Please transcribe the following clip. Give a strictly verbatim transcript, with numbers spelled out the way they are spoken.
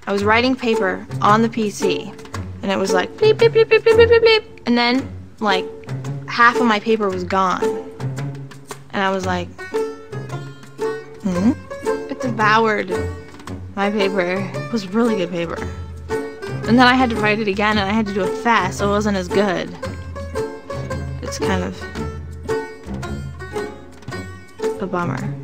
I was writing paper on the P C, and it was like bleep, bleep, bleep, bleep, bleep, bleep, bleep, and then, like, half of my paper was gone. And I was like, hmm? It devoured my paper. It was really good paper. And then I had to write it again, and I had to do it fast, so it wasn't as good. It's kind of a bummer.